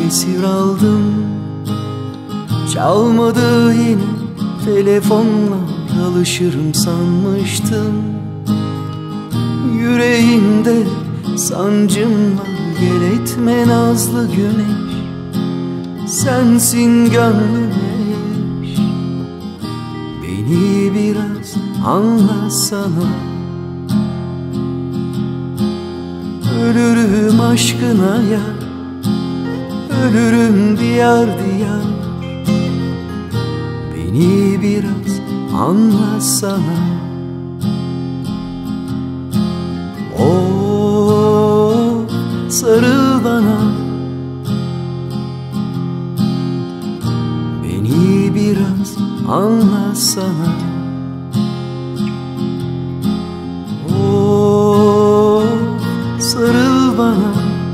esir aldım. Çalmadı yine telefonla, alışırım sanmıştım. Yüreğimde sancım var, gel etme nazlı güneş. Sensin gönlüm eş, beni biraz anlasana. Ölürüm aşkına ya, ölürüm diyar diyar. Beni biraz anlasana. Oh, sarıl bana, beni biraz anlasana. Oh, sarıl bana,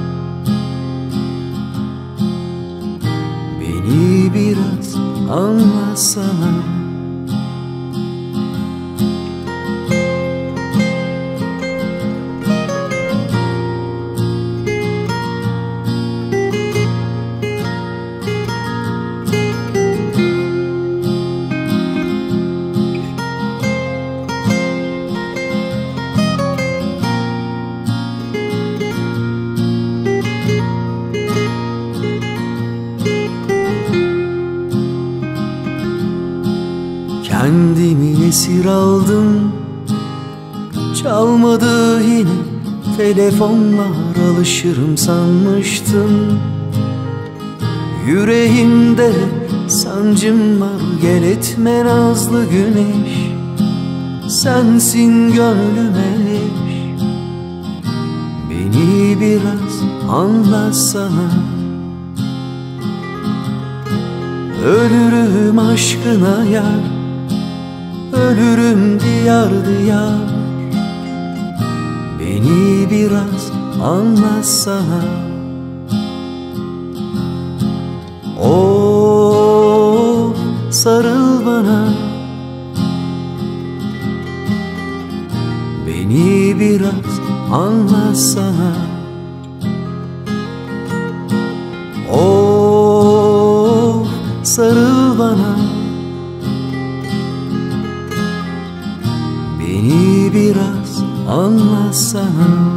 beni biraz anlasana. Kendimi esir aldım. Çalmadı yine telefonlar, alışırım sanmıştım. Yüreğimde sancım var, gel etme nazlı güneş. Sensin gönlüm eş, beni biraz anlasana. Ölürüm aşkına yar, ölürüm diyar diyar. Beni biraz anlasana. Oh, sarıl bana, beni biraz anlasana. Oh, sarıl bana, beni biraz anlasana.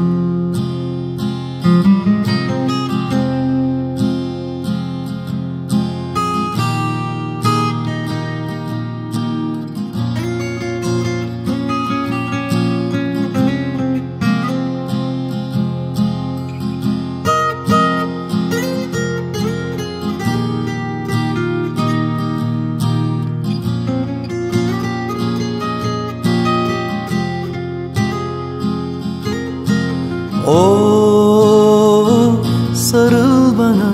Oh, sarıl bana,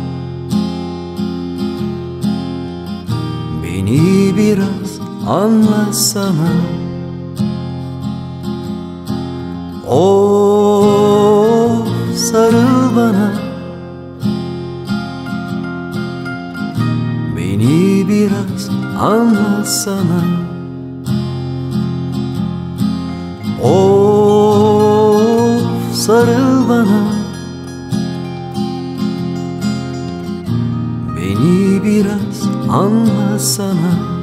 beni biraz anlasana. Oh, sarıl bana, beni biraz anlasana. Oh, sarıl bana, beni biraz anlasana.